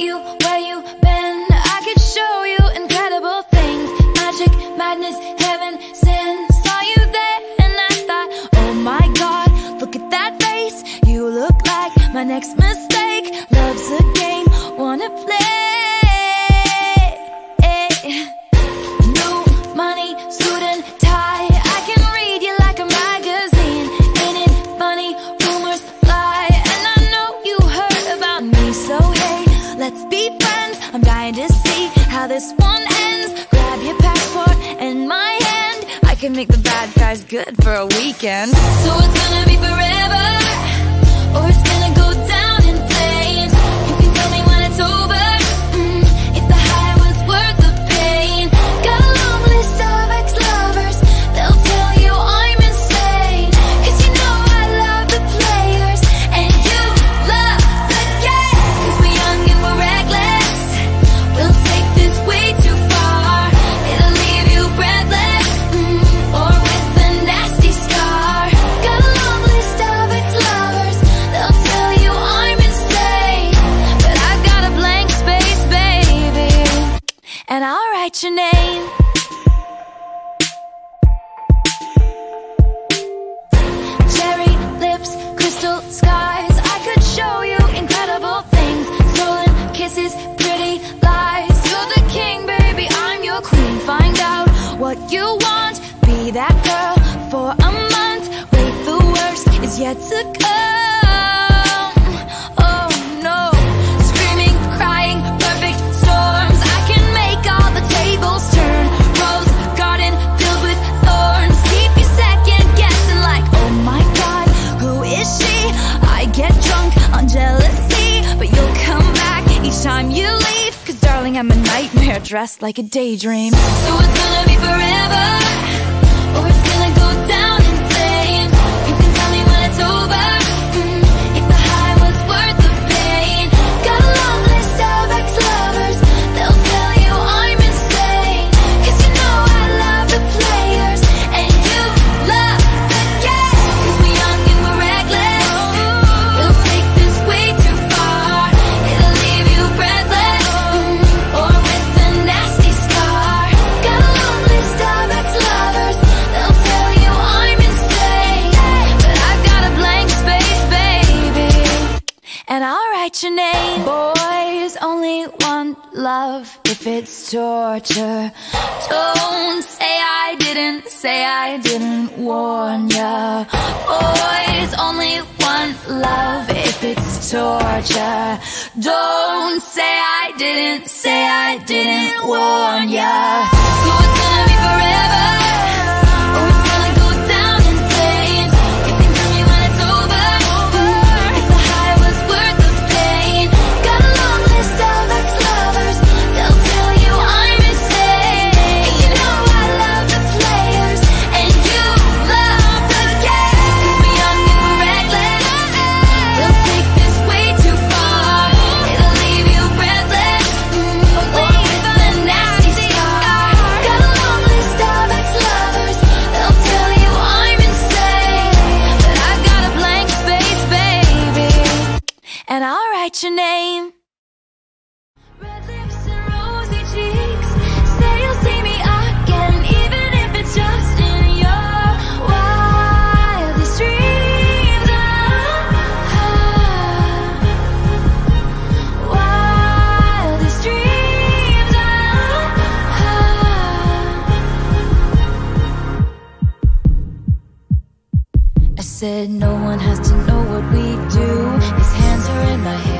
you where you been. I could show you incredible things. Magic, madness, heaven, sin. Saw you there and I thought, oh my God, look at that face. You look like my next mistake. Love's a game, wanna play. New money, suit and tie. I can read you like a magazine. Ain't it funny? Rumors lie. And I know you heard about me. So hey, let's be friends. I'm dying to see how this one ends. Grab your passport and my hand. I can make the bad guys good for a weekend. So it's gonna be forever, or it's gonna go down in flames. You can tell me when it's over, if the high was worth the pain. Got a long list of ex-lovers, they'll tell you I'm insane. Cause you know I love the players, and you love the game. Cause we're young and we're reckless, we'll take this way too far. It'll leave you breathless, or with a nasty scar. Got a long list of ex-lovers, they'll tell you I'm insane. But I've got a blank space, baby, and I'll write your name. Cherry lips, crystal skies. I could show you incredible things. Stolen kisses, pretty lies. You're the king, baby, I'm your queen. Find out what you want, be that girl for a month. Wait, the worst is yet to come. Oh no, screaming, crying, perfect storms. I can make all the tables turn. Rose garden filled with thorns. Keep you second guessing like, oh my God, who is she? I get drunk on jealousy, but you'll come back each time you leave. Cause darling, I'm a nightmare dressed like a daydream. So it's gonna be forever, or it's gonna go down in flames. You can tell me when it's over, if the high was worth the pain. Got a long list of ex-lovers, they'll tell you I'm insane. Cause you know I love the players, and you love the game. Cause we're young and we're reckless, we'll take this way too far. It'll leave you breathless, or with a nasty scar. Got a long list of ex-lovers, they'll tell you I'm insane. But I've got a blank space, baby, and I'll write your name. Boys only want love if it's torture. Don't say I didn't warn ya. Boys only want love if it's torture. Don't say I didn't warn ya. So it's gonna be forever, or it's gonna go down in flames. You can tell me when it's over, if the high was worth the pain. Got a long list of ex-lovers, they'll tell you I'm insane. And you know I love the players, and you love the game. Cause we're young and we're reckless, we'll take this way too far. It'll leave you breathless, or with a nasty scar. Got a long list of ex-lovers, they'll tell you I'm insane. But I've got a blank space, baby, and I'll write your name. Red lips and rosy cheeks, say you'll see me again, even if it's just in your wildest dreams. Wildest dreams. I said no one has to know what we do. His hands are in my hair.